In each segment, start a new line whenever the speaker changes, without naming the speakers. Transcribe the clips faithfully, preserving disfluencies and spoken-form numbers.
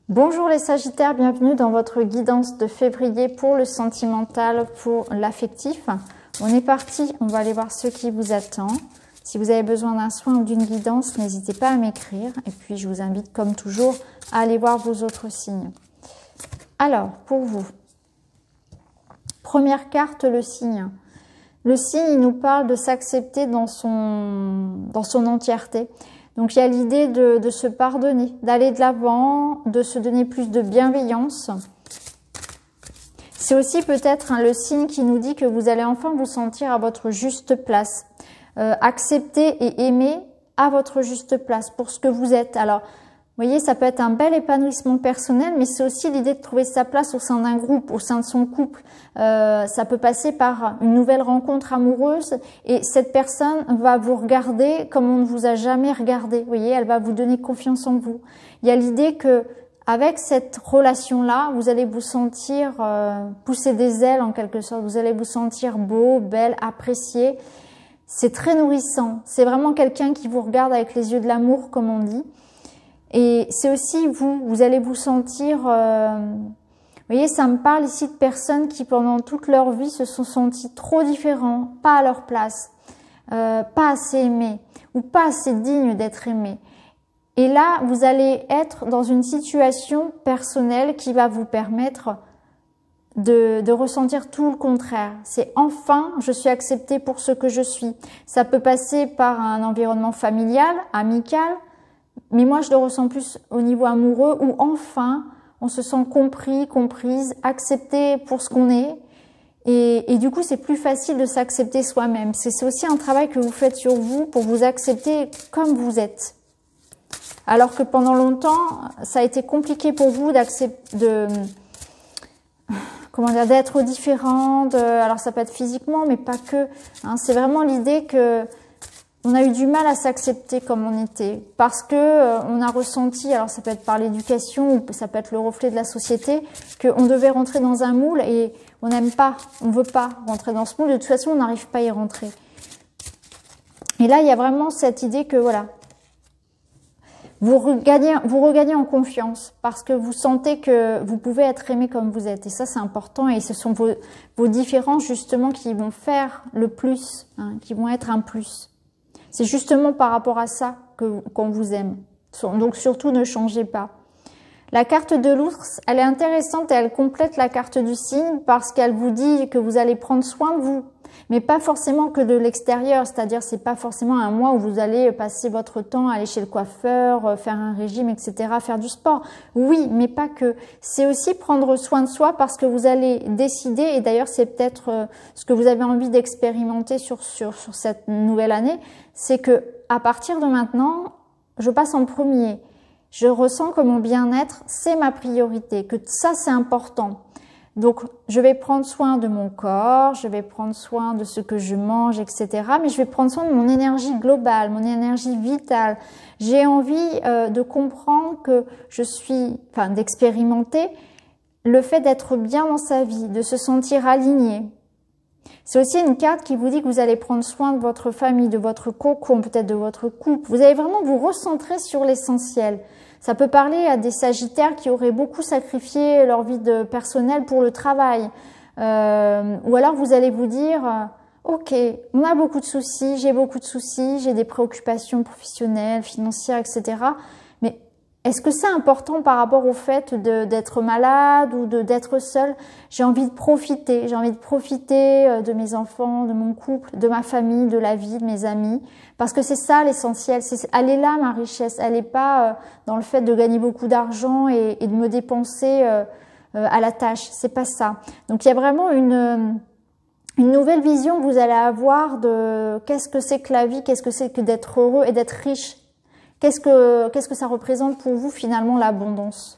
Bonjour les Sagittaires, bienvenue dans votre guidance de février pour le sentimental, pour l'affectif. On est parti, on va aller voir ce qui vous attend. Si vous avez besoin d'un soin ou d'une guidance, n'hésitez pas à m'écrire. Et puis je vous invite comme toujours à aller voir vos autres signes. Alors, pour vous, première carte, le signe. Le signe, il nous parle de s'accepter dans son, dans son entièreté. Donc il y a l'idée de, de se pardonner, d'aller de l'avant, de se donner plus de bienveillance. C'est aussi peut-être hein, le signe qui nous dit que vous allez enfin vous sentir à votre juste place. Euh, accepter et aimer à votre juste place pour ce que vous êtes. Alors, vous voyez, ça peut être un bel épanouissement personnel, mais c'est aussi l'idée de trouver sa place au sein d'un groupe, au sein de son couple. Euh, ça peut passer par une nouvelle rencontre amoureuse et cette personne va vous regarder comme on ne vous a jamais regardé. Vous voyez, elle va vous donner confiance en vous. Il y a l'idée que avec cette relation-là, vous allez vous sentir euh, pousser des ailes en quelque sorte. Vous allez vous sentir beau, belle, apprécié. C'est très nourrissant. C'est vraiment quelqu'un qui vous regarde avec les yeux de l'amour, comme on dit. Et c'est aussi vous, vous allez vous sentir, euh, vous voyez, ça me parle ici de personnes qui pendant toute leur vie se sont senties trop différents, pas à leur place, euh, pas assez aimés ou pas assez dignes d'être aimés. Et là, vous allez être dans une situation personnelle qui va vous permettre de, de ressentir tout le contraire. C'est enfin, je suis acceptée pour ce que je suis. Ça peut passer par un environnement familial, amical, mais moi, je le ressens plus au niveau amoureux où enfin, on se sent compris, comprise, accepté pour ce qu'on est. Et, et du coup, c'est plus facile de s'accepter soi-même. C'est aussi un travail que vous faites sur vous pour vous accepter comme vous êtes. Alors que pendant longtemps, ça a été compliqué pour vous d'accepter, de, comment dire, d'être différent. De, alors ça peut être physiquement, mais pas que. Hein, c'est vraiment l'idée que on a eu du mal à s'accepter comme on était parce que euh, on a ressenti, alors ça peut être par l'éducation ou ça peut être le reflet de la société, qu'on devait rentrer dans un moule et on n'aime pas, on veut pas rentrer dans ce moule. De toute façon, on n'arrive pas à y rentrer. Et là, il y a vraiment cette idée que voilà, vous regagnez, vous regagnez en confiance parce que vous sentez que vous pouvez être aimé comme vous êtes. Et ça, c'est important. Et ce sont vos, vos différences justement qui vont faire le plus, hein, qui vont être un plus. C'est justement par rapport à ça que qu'on vous aime. Donc surtout, ne changez pas. La carte de l'ours, elle est intéressante et elle complète la carte du cygne parce qu'elle vous dit que vous allez prendre soin de vous, mais pas forcément que de l'extérieur. C'est-à-dire, c'est pas forcément un mois où vous allez passer votre temps à aller chez le coiffeur, faire un régime, et cetera, faire du sport. Oui, mais pas que. C'est aussi prendre soin de soi parce que vous allez décider, et d'ailleurs, c'est peut-être ce que vous avez envie d'expérimenter sur, sur, sur cette nouvelle année, c'est que à partir de maintenant, je passe en premier. Je ressens que mon bien-être, c'est ma priorité, que ça, c'est important. Donc, je vais prendre soin de mon corps, je vais prendre soin de ce que je mange, et cetera. Mais je vais prendre soin de mon énergie globale, mon énergie vitale. J'ai envie euh, de comprendre que je suis, enfin, d'expérimenter le fait d'être bien dans sa vie, de se sentir aligné. C'est aussi une carte qui vous dit que vous allez prendre soin de votre famille, de votre cocon, peut-être de votre couple. Vous allez vraiment vous recentrer sur l'essentiel. Ça peut parler à des sagittaires qui auraient beaucoup sacrifié leur vie de personnelle pour le travail. Euh, ou alors vous allez vous dire, euh, ok, on a beaucoup de soucis, j'ai beaucoup de soucis, j'ai des préoccupations professionnelles, financières, et cetera. Mais est-ce que c'est important par rapport au fait d'être malade ou d'être seul? J'ai envie de profiter, j'ai envie de profiter de mes enfants, de mon couple, de ma famille, de la vie, de mes amis. Parce que c'est ça l'essentiel, elle est là ma richesse, elle n'est pas euh, dans le fait de gagner beaucoup d'argent et, et de me dépenser euh, euh, à la tâche, c'est pas ça. Donc il y a vraiment une, une nouvelle vision que vous allez avoir de qu'est-ce que c'est que la vie, qu'est-ce que c'est que d'être heureux et d'être riche. Qu'est-ce que, qu'est-ce que ça représente pour vous finalement l'abondance?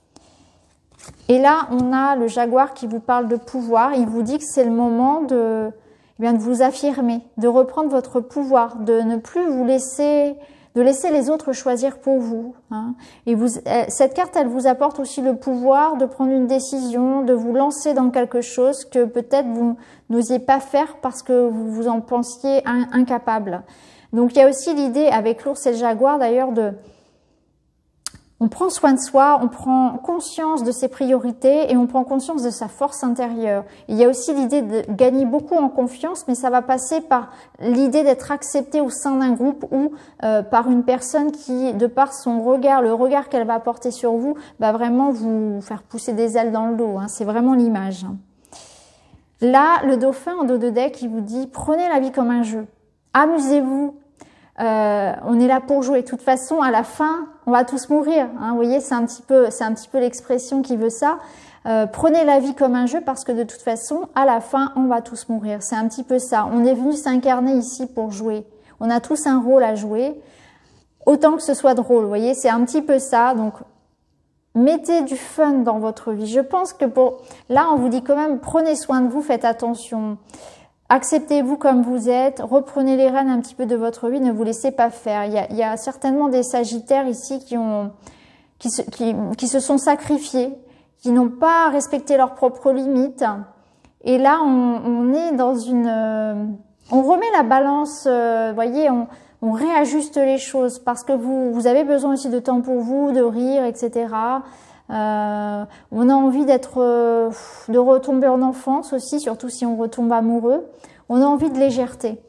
Et là, on a le jaguar qui vous parle de pouvoir. Il vous dit que c'est le moment de, eh bien, de vous affirmer, de reprendre votre pouvoir, de ne plus vous laisser, de laisser les autres choisir pour vous. Hein. Et vous, cette carte, elle vous apporte aussi le pouvoir de prendre une décision, de vous lancer dans quelque chose que peut-être vous n'osiez pas faire parce que vous vous en pensiez incapable. Donc il y a aussi l'idée avec l'ours et le jaguar d'ailleurs de On prend soin de soi, on prend conscience de ses priorités et on prend conscience de sa force intérieure. Il y a aussi l'idée de gagner beaucoup en confiance, mais ça va passer par l'idée d'être accepté au sein d'un groupe ou euh, par une personne qui, de par son regard, le regard qu'elle va porter sur vous, va vraiment vous faire pousser des ailes dans le dos. Hein. C'est vraiment l'image. Là, le dauphin en dos de deck, il vous dit « Prenez la vie comme un jeu. Amusez-vous. Euh, on est là pour jouer. De toute façon, à la fin, on va tous mourir. Hein. Vous voyez, c'est un petit peu, c'est un petit peu l'expression qui veut ça. Euh, prenez la vie comme un jeu parce que de toute façon, à la fin, on va tous mourir. C'est un petit peu ça. On est venu s'incarner ici pour jouer. On a tous un rôle à jouer, autant que ce soit drôle. Vous voyez, c'est un petit peu ça. Donc, mettez du fun dans votre vie. Je pense que pour là, on vous dit quand même, prenez soin de vous, faites attention. Acceptez-vous comme vous êtes, reprenez les rênes un petit peu de votre vie, ne vous laissez pas faire. Il y a, il y a certainement des sagittaires ici qui ont, qui se, qui, qui se sont sacrifiés, qui n'ont pas respecté leurs propres limites. Et là, on, on est dans une, euh, on remet la balance, euh, voyez, on, on réajuste les choses parce que vous, vous avez besoin aussi de temps pour vous, de rire, et cetera. Euh, on a envie d'être, euh, de retomber en enfance aussi, surtout si on retombe amoureux. On a envie de légèreté.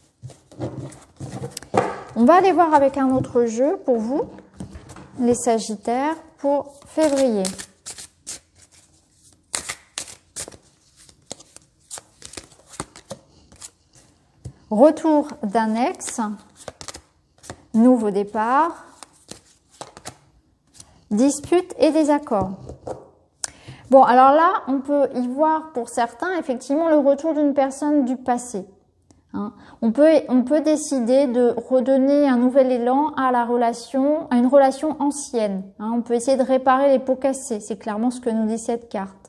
On va aller voir avec un autre jeu pour vous, les Sagittaires, pour février. Retour d'un ex, nouveau départ. Dispute et désaccord. Bon, alors là, on peut y voir pour certains, effectivement, le retour d'une personne du passé. Hein. On peut, on peut décider de redonner un nouvel élan à la relation, à une relation ancienne. Hein. On peut essayer de réparer les pots cassés. C'est clairement ce que nous dit cette carte.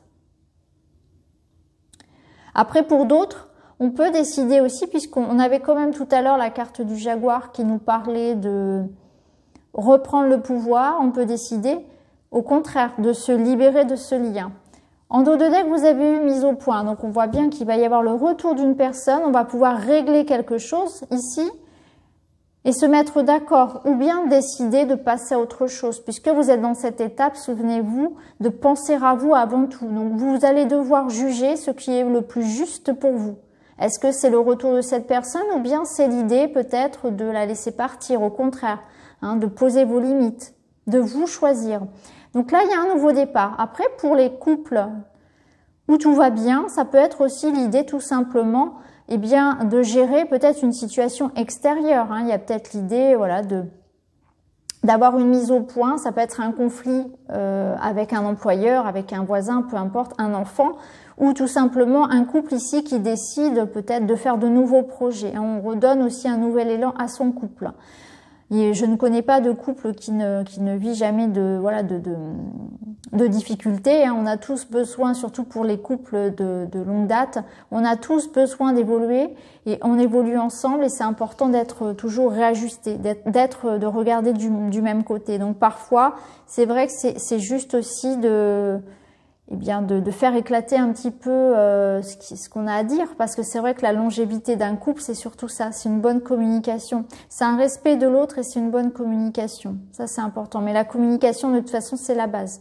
Après, pour d'autres, on peut décider aussi, puisqu'on avait quand même tout à l'heure la carte du jaguar qui nous parlait de reprendre le pouvoir, on peut décider, au contraire, de se libérer de ce lien. En dos de deck, vous avez eu mise au point. Donc, on voit bien qu'il va y avoir le retour d'une personne. On va pouvoir régler quelque chose ici et se mettre d'accord. Ou bien décider de passer à autre chose. Puisque vous êtes dans cette étape, souvenez-vous, de penser à vous avant tout. Donc, vous allez devoir juger ce qui est le plus juste pour vous. Est-ce que c'est le retour de cette personne ou bien c'est l'idée peut-être de la laisser partir, au contraire, hein, de poser vos limites, de vous choisir. Donc là, il y a un nouveau départ. Après, pour les couples où tout va bien, ça peut être aussi l'idée tout simplement eh bien, de gérer peut-être une situation extérieure. Hein. Il y a peut-être l'idée voilà, de d'avoir une mise au point. Ça peut être un conflit euh, avec un employeur, avec un voisin, peu importe, un enfant, ou tout simplement un couple ici qui décide peut-être de faire de nouveaux projets. On redonne aussi un nouvel élan à son couple. Et je ne connais pas de couple qui ne, qui ne vit jamais de, voilà, de, de, de difficultés. On a tous besoin, surtout pour les couples de, de longue date, on a tous besoin d'évoluer et on évolue ensemble et c'est important d'être toujours réajusté, d'être, de regarder du, du même côté. Donc parfois, c'est vrai que c'est juste aussi de... Eh bien, de, de faire éclater un petit peu euh, ce qui, ce qu'on a à dire, parce que c'est vrai que la longévité d'un couple, c'est surtout ça, c'est une bonne communication. C'est un respect de l'autre et c'est une bonne communication. Ça, c'est important. Mais la communication, de toute façon, c'est la base.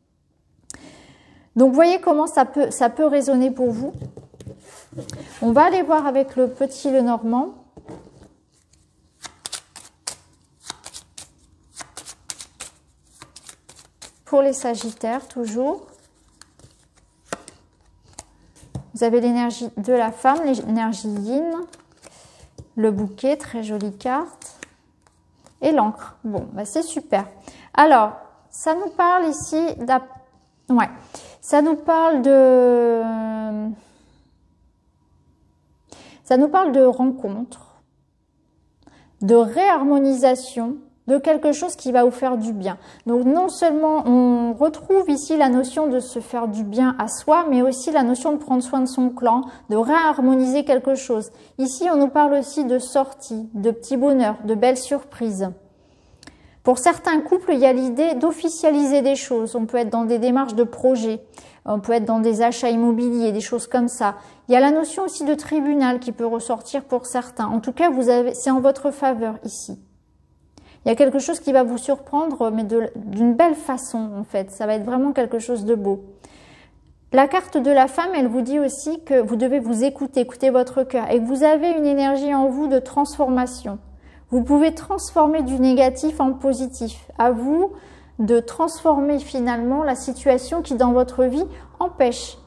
Donc, voyez comment ça peut, ça peut résonner pour vous. On va aller voir avec le petit Lenormand. Pour les Sagittaires, toujours. Vous avez l'énergie de la femme, l'énergie yin, le bouquet, très jolie carte, et l'encre. Bon, bah c'est super. Alors, ça nous parle ici, ouais, ça nous parle de, ça nous parle de rencontre, de réharmonisation, de quelque chose qui va vous faire du bien. Donc non seulement on retrouve ici la notion de se faire du bien à soi, mais aussi la notion de prendre soin de son clan, de réharmoniser quelque chose. Ici, on nous parle aussi de sorties, de petits bonheurs, de belles surprises. Pour certains couples, il y a l'idée d'officialiser des choses. On peut être dans des démarches de projets, on peut être dans des achats immobiliers, des choses comme ça. Il y a la notion aussi de tribunal qui peut ressortir pour certains. En tout cas, vous avez, c'est en votre faveur ici. Il Il y a quelque chose qui va vous surprendre, mais d'une belle façon en fait. Ça va être vraiment quelque chose de beau. La carte de la femme, elle vous dit aussi que vous devez vous écouter, écouter votre cœur et que vous avez une énergie en vous de transformation. Vous pouvez transformer du négatif en positif. À vous de transformer finalement la situation qui dans votre vie empêche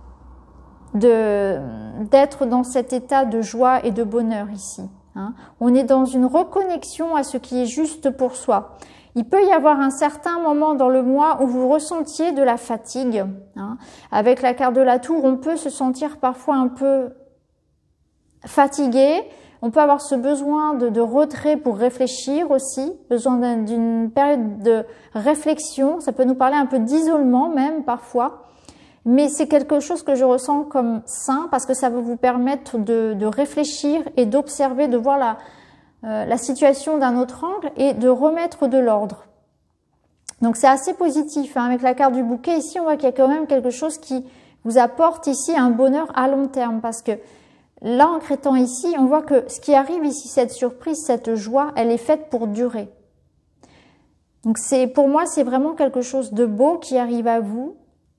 de d'être dans cet état de joie et de bonheur ici. Hein. On est dans une reconnexion à ce qui est juste pour soi. Il peut y avoir un certain moment dans le mois où vous ressentiez de la fatigue. Hein. Avec la carte de la tour, on peut se sentir parfois un peu fatigué. On peut avoir ce besoin de, de retrait pour réfléchir aussi, besoin d'une période de réflexion. Ça peut nous parler un peu d'isolement même parfois. Mais c'est quelque chose que je ressens comme sain parce que ça va vous permettre de, de réfléchir et d'observer, de voir la, euh, la situation d'un autre angle et de remettre de l'ordre. Donc c'est assez positif. Hein. Avec la carte du bouquet, ici on voit qu'il y a quand même quelque chose qui vous apporte ici un bonheur à long terme parce que là, en crétant ici, on voit que ce qui arrive ici, cette surprise, cette joie, elle est faite pour durer. Donc c'est, pour moi, c'est vraiment quelque chose de beau qui arrive à vous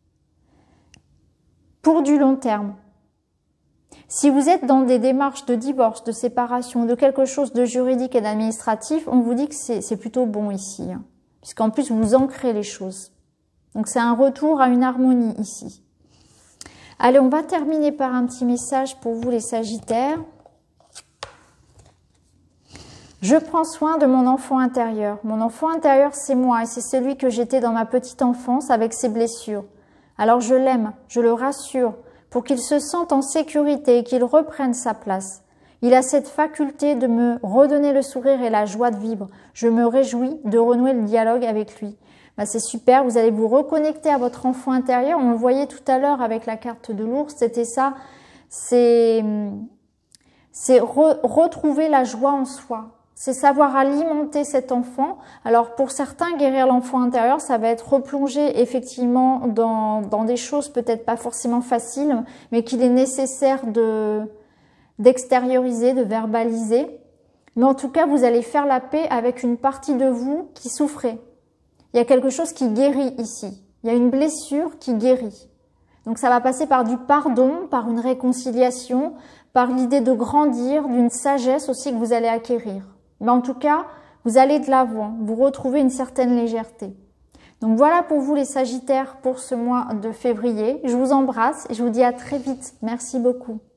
pour du long terme. Si vous êtes dans des démarches de divorce, de séparation, de quelque chose de juridique et d'administratif, on vous dit que c'est plutôt bon ici, hein, puisqu'en plus vous ancrez les choses. Donc c'est un retour à une harmonie ici. Allez, on va terminer par un petit message pour vous les Sagittaires. Je prends soin de mon enfant intérieur. Mon enfant intérieur, c'est moi et c'est celui que j'étais dans ma petite enfance avec ses blessures. Alors je l'aime, je le rassure pour qu'il se sente en sécurité et qu'il reprenne sa place. Il a cette faculté de me redonner le sourire et la joie de vivre. Je me réjouis de renouer le dialogue avec lui. Ben, c'est super, vous allez vous reconnecter à votre enfant intérieur. On le voyait tout à l'heure avec la carte de l'ours, c'était ça. C'est c'est re, retrouver la joie en soi. C'est savoir alimenter cet enfant. Alors pour certains, guérir l'enfant intérieur, ça va être replonger effectivement dans, dans des choses peut-être pas forcément faciles, mais qu'il est nécessaire de d'extérioriser, de verbaliser. Mais en tout cas, vous allez faire la paix avec une partie de vous qui souffrait. Il y a quelque chose qui guérit ici. Il y a une blessure qui guérit. Donc ça va passer par du pardon, par une réconciliation, par l'idée de grandir, d'une sagesse aussi que vous allez acquérir. Mais en tout cas, vous allez de l'avant, vous retrouvez une certaine légèreté. Donc voilà pour vous les Sagittaires pour ce mois de février. Je vous embrasse et je vous dis à très vite. Merci beaucoup.